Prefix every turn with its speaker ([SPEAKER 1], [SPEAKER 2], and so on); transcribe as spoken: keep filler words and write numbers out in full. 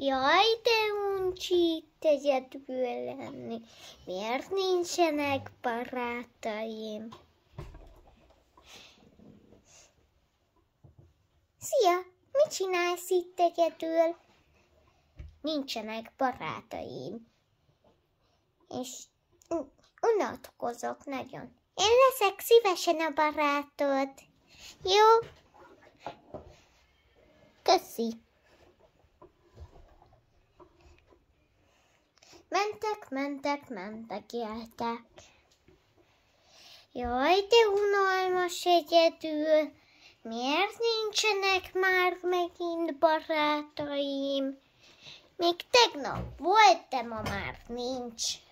[SPEAKER 1] Jaj, de uncsi itt egyedül lenni. Miért nincsenek barátaim? Szia! Mit csinálsz itt egyedül? Nincsenek barátaim. És unatkozok nagyon. Én leszek szívesen a barátod. Jó? Köszi. Mentek, mentek, mentek, éltek. Jaj, de unalmas egyedül. Miért nincsenek már megint barátaim? Még tegnap volt, de ma már nincs.